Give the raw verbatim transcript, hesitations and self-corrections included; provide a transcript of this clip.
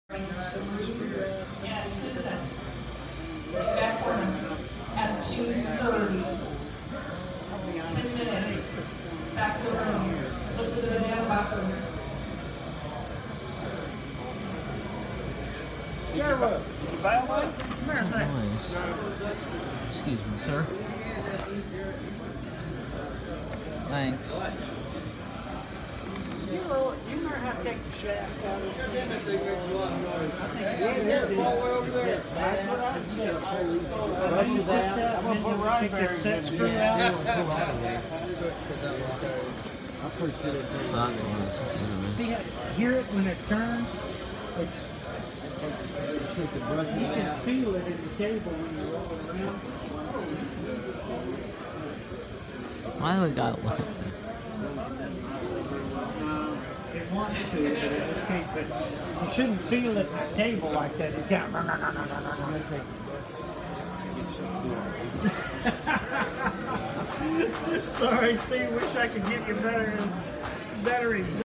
Yeah, it's just that. Back corner at two thirty. Ten minutes. Back to the room. Look for the banana boxes. Excuse me, sir. Thanks. You know, you know how to take the shaft out of the thing. That thing makes a lot of noise. Yeah, All the way over there. that's what I'm saying. Brush it out. I'm gonna put right there. Take that screw out. I'm pretty sure they say That's what it's anyway. See, how, hear it when it turns? It's, you can feel it in the cable when you roll it around. Why the guy left? It wants to, but it just can't. But you shouldn't feel it in the cable like that. It can't. No, no, no, no, no, no. Sorry, Steve. Wish I could give you better, better examples.